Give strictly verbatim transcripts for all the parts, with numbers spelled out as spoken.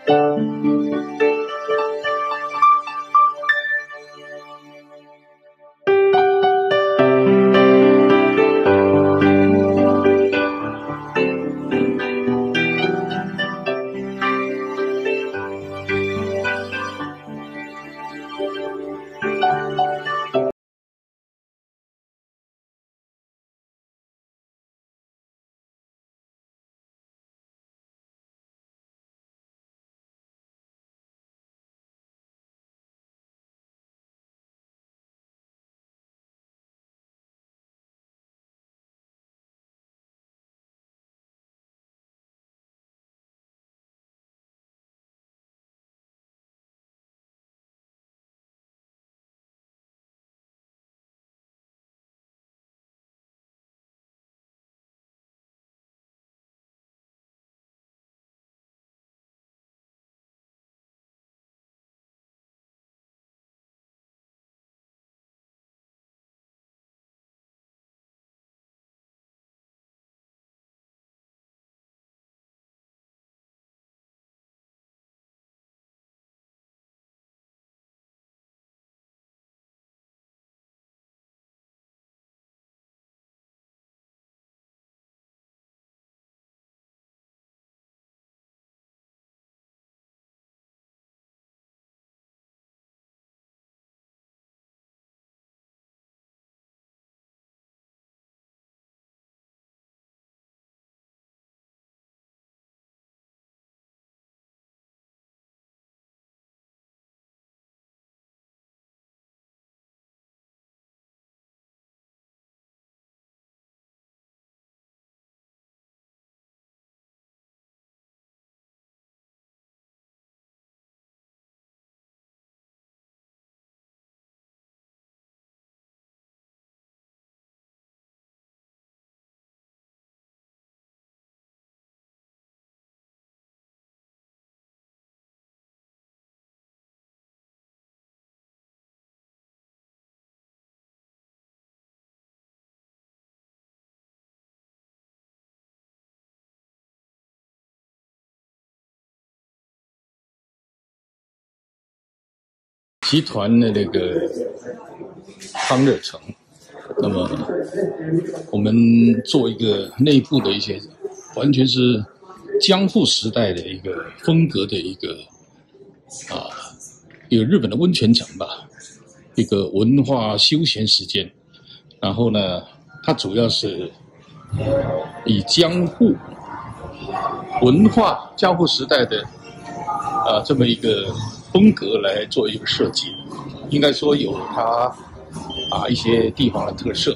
集团的那个康乐城，那么我们做一个内部的一些，完全是江户时代的一个风格的一个啊，一个日本的温泉城吧，一个文化休闲时间。然后呢，它主要是以江户文化、江户时代的啊这么一个风格来做一个设计，应该说有它啊一些地方的特色。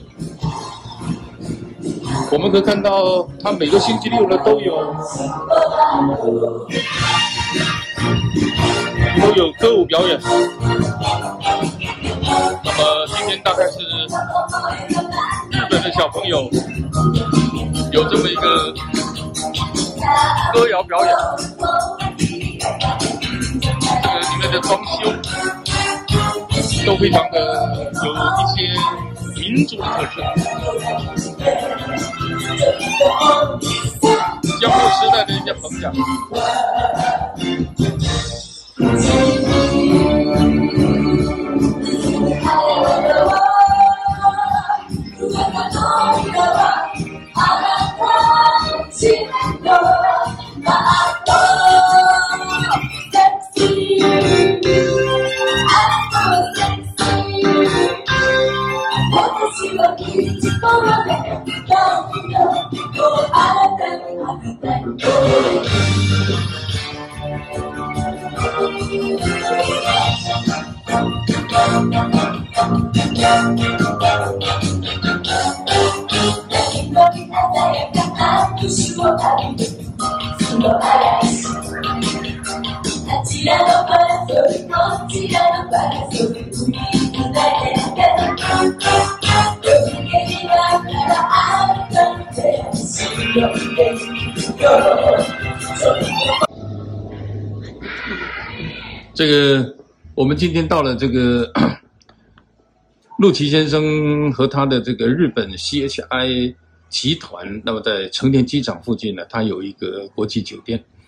我们可以看到，它每个星期六呢都有都有歌舞表演。那么今天大概是日本的小朋友有这么一个歌谣表演。这个里面的装修都非常的有一些民族的特色，江户时代的一些风雅。这个，我们今天到了这个陆琪先生和他的这个日本 C H I 集团，那么在成田机场附近呢，他有一个国际酒店。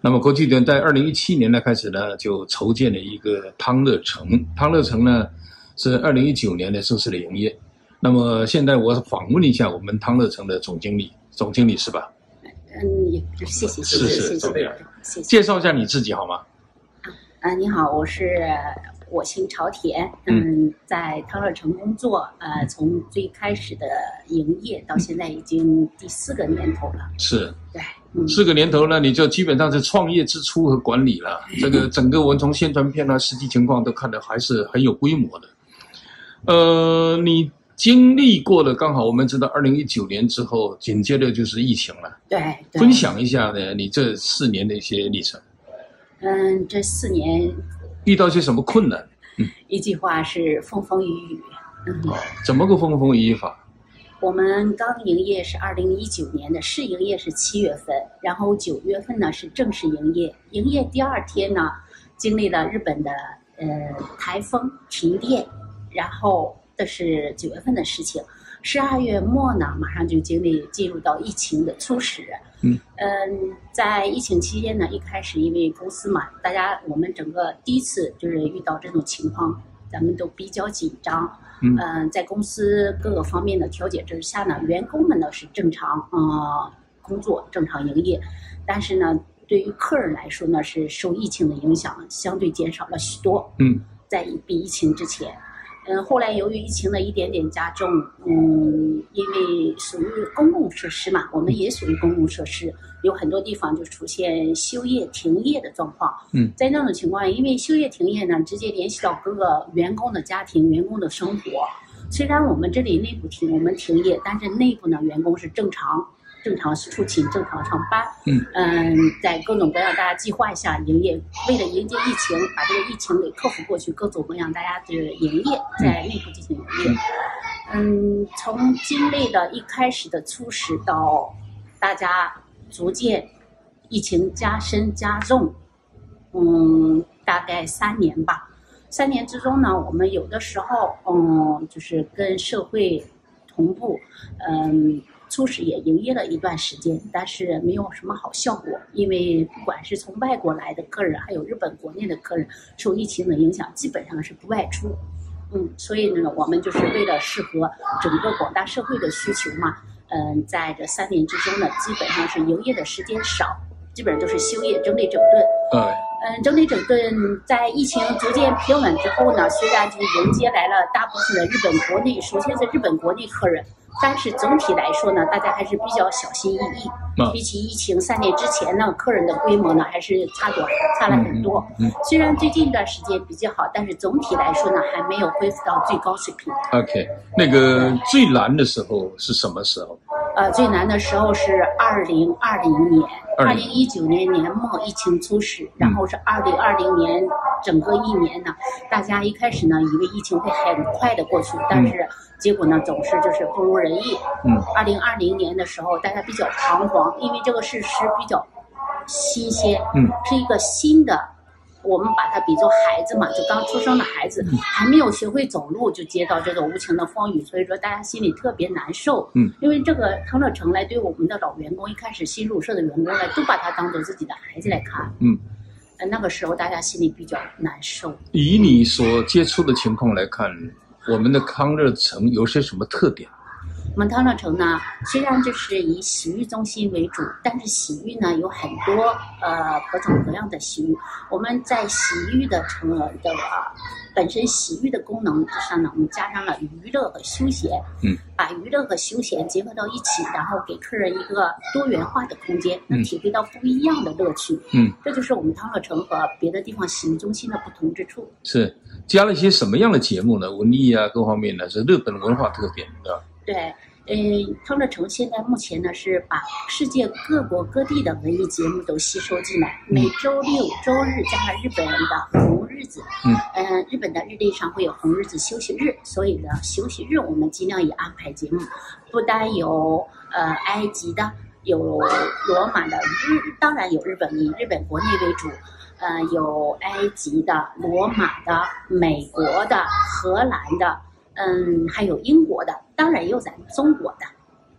那么国际店在二零一七年呢开始呢，就筹建了一个汤乐城。汤乐城呢是二零一九年的正式的营业。那么现在我访问一下我们汤乐城的总经理，总经理是吧？ 嗯，谢谢，谢谢， 是是， 谢谢， 谢谢。介绍一下你自己好吗？ 啊，你好，我是我姓朝田，嗯，嗯在汤乐城工作，呃，从最开始的营业到现在已经第四个年头了。是，对，嗯， 四个年头呢，你就基本上是创业之初和管理了。这个整个文从宣传片啊，实际情况都看得还是很有规模的。呃，你经历过了，刚好我们知道，二零一九年之后，紧接着就是疫情了。 对，对分享一下呢，你这四年的一些历程。 嗯，这四年遇到些什么困难？ 嗯，一句话是风风雨雨。 嗯，哦，怎么个风风雨雨法？ 我们刚营业是二零一九年的，试营业是七月份，然后九月份呢是正式营业。营业第二天呢，经历了日本的呃台风停电，然后这是九月份的事情。十二月末呢，马上就经历进入到疫情的初始。 嗯嗯，在疫情期间呢，一开始因为公司嘛，大家我们整个第一次就是遇到这种情况，咱们都比较紧张。 嗯、 呃，在公司各个方面的调解之下呢，员工们呢是正常呃工作、正常营业，但是呢，对于客人来说呢，是受疫情的影响相对减少了许多。 嗯， 在比疫情之前。嗯，后来由于疫情的一点点加重，嗯，因为属于公共设施嘛，我们也属于公共设施，有很多地方就出现休业停业的状况。 嗯， 在那种情况，因为休业停业呢，直接联系到各个员工的家庭、员工的生活。虽然我们这里内部停，我们停业，但是内部呢，员工是正常。正常出勤，正常上班。 嗯嗯，在各种各样大家计划一下营业，为了迎接疫情，把这个疫情给克服过去，各种各样大家的营业在内部进行营业。嗯，从经历的一开始的初始到大家逐渐疫情加深加重，嗯，大概三年吧。三年之中呢，我们有的时候嗯，就是跟社会同步，嗯。初始也营业了一段时间，但是没有什么好效果，因为不管是从外国来的客人，还有日本国内的客人，受疫情的影响，基本上是不外出。嗯，所以呢，我们就是为了适合整个广大社会的需求嘛，嗯，在这三年之中呢，基本上是营业的时间少，基本上都是休业整理整顿。 嗯。 嗯，整理整顿，在疫情逐渐平稳之后呢，虽然就迎接来了大部分的日本国内，首先是日本国内客人，但是总体来说呢，大家还是比较小心翼翼。 嗯、 比起疫情三年之前呢，客人的规模呢还是差多差了很多。 嗯嗯、 虽然最近一段时间比较好，但是总体来说呢，还没有恢复到最高水平。 OK， 那个最难的时候是什么时候？ 呃，最难的时候是二零二零年，二零一九年年末疫情初始，然后是二零二零年整个一年呢，大家一开始呢以为疫情会很快的过去，但是结果呢总是就是不如人意。 嗯， 二零二零年的时候，大家比较彷徨，因为这个事实比较新鲜， 嗯， 是一个新的。我们把它比作孩子嘛，就刚出生的孩子，还没有学会走路就接到这个无情的风雨，所以说大家心里特别难受。 嗯， 因为这个汤乐城来对我们的老员工，一开始新入社的员工来，都把他当做自己的孩子来看。 嗯， 呃，那个时候大家心里比较难受。 以你所接触的情况来看，我们的康乐城有些什么特点？ 我们汤乐城呢，虽然就是以洗浴中心为主，但是洗浴呢有很多呃各种各样的洗浴。我们在洗浴的成的、呃、本身洗浴的功能之上呢，我们加上了娱乐和休闲， 嗯， 把娱乐和休闲结合到一起，然后给客人一个多元化的空间，能体会到不一样的乐趣。 嗯， 这就是我们汤乐城和别的地方洗浴中心的不同之处。 是加了一些什么样的节目呢？文艺啊，各方面呢是日本文化特点的。 对，嗯，汤乐城现在目前呢是把世界各国各地的文艺节目都吸收进来，每周六周日加上日本人的红日子， 嗯， 呃，日本的日历上会有红日子休息日，所以呢休息日我们尽量也安排节目，不单有呃埃及的，有罗马的，日当然有日本以日本国内为主。呃，有埃及的、罗马的、美国的、荷兰的，嗯，还有英国的，当然也有咱们中国的。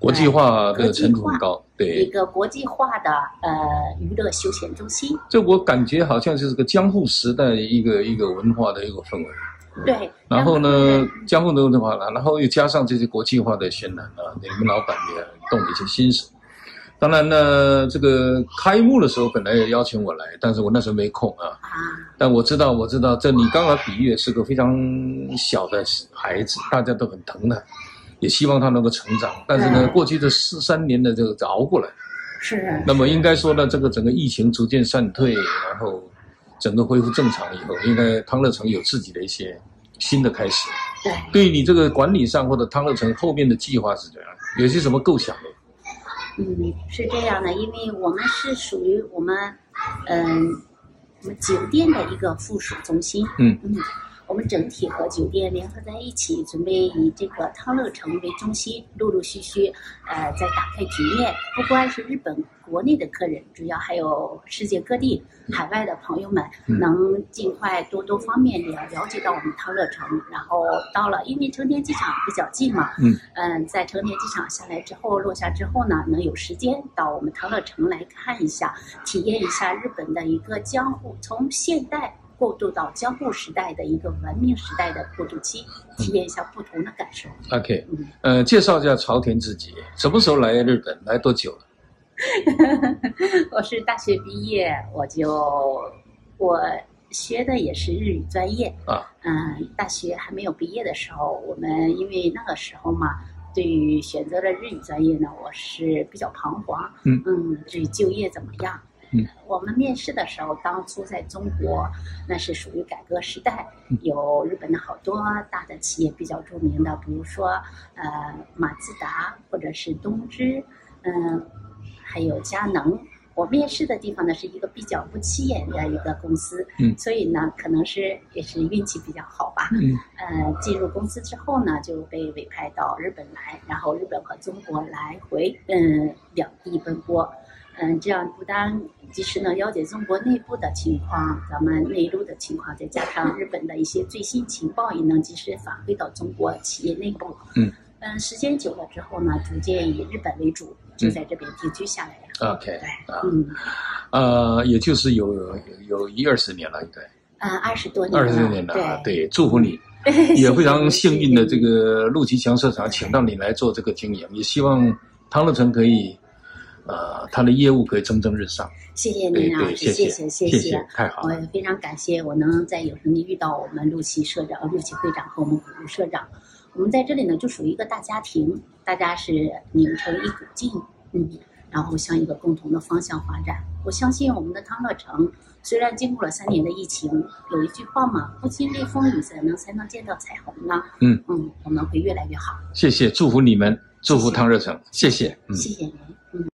国际化的程度很高，对， 一个国际化的呃娱乐休闲中心。 这我感觉好像就是个江户时代的一个一个文化的一个氛围。 对， 然后呢，江户的文化了，然后又加上这些国际化的渲染啊，你们老板也动了一些心思。当然呢，这个开幕的时候本来也邀请我来，但是我那时候没空啊。啊。但我知道，我知道，这你刚刚比喻是个非常小的孩子，大家都很疼他，也希望他能够成长。但是呢，过去这四三年的这个熬过来。 是。 那么应该说呢，这个整个疫情逐渐散退，然后整个恢复正常以后，应该汤乐成有自己的一些新的开始。 对。 对于你这个管理上或者汤乐成后面的计划是怎样？有些什么构想呢？ 嗯，是这样的，因为我们是属于我们，嗯，我们酒店的一个附属中心。嗯嗯，我们整体和酒店联合在一起，准备以这个汤乐城为中心，陆陆续续，呃，在打开局面。不光是日本国内的客人，主要还有世界各地海外的朋友们，能尽快多多方面了了解到我们汤乐城。然后到了，因为成田机场比较近嘛，嗯嗯、呃，在成田机场下来之后，落下之后呢，能有时间到我们汤乐城来看一下，体验一下日本的一个江户从现代过渡到江户时代的一个文明时代的过渡期，体验一下不同的感受。 OK， 嗯，呃，介绍一下朝田自己，什么时候来日本？来多久了？ 我是大学毕业，我就我学的也是日语专业啊。嗯，大学还没有毕业的时候，我们因为那个时候嘛，对于选择了日语专业呢，我是比较彷徨。嗯嗯，至于就业怎么样？嗯，我们面试的时候，当初在中国，那是属于改革时代，有日本的好多大的企业比较著名的，比如说呃马自达或者是东芝，嗯，还有佳能。我面试的地方呢是一个比较不起眼的一个公司，嗯，所以呢可能是也是运气比较好吧，嗯，呃，进入公司之后呢就被委派到日本来，然后日本和中国来回，嗯，两地奔波。嗯，这样不但及时呢了解中国内部的情况，咱们内陆的情况，再加上日本的一些最新情报，也能及时反馈到中国企业内部。嗯嗯，时间久了之后呢，逐渐以日本为主，就在这边定居下来了。 OK， 对，嗯， 呃，也就是有有有一二十年了，应该。 啊、嗯，二十多年了。 二十多年了，对，对，祝福你。也非常幸运的，这个陆其强社长请到你来做这个经营，也希望汤乐成可以。呃，他的业务可以蒸蒸日上。 谢谢您老师，谢谢谢谢谢，太好了。 我非常感谢我能在有能力遇到我们陆琪社长、陆琪会长和我们古路社长。我们在这里呢，就属于一个大家庭，大家是拧成一股劲，嗯，然后向一个共同的方向发展。我相信我们的汤乐城，虽然经过了三年的疫情，有一句话嘛，不经历风雨才能才能见到彩虹呢。嗯嗯，我们会越来越好。 谢谢，祝福你们，祝福汤乐城，谢谢， 嗯、谢谢您，嗯。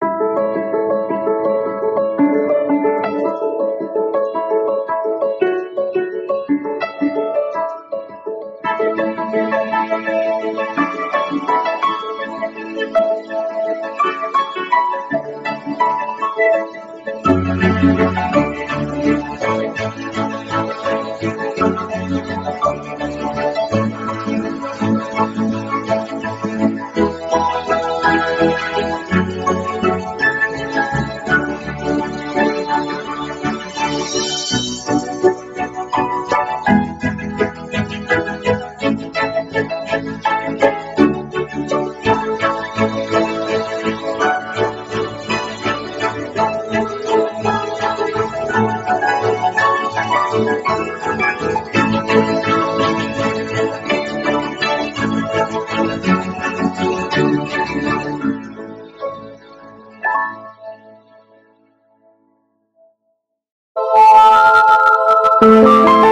Thank you.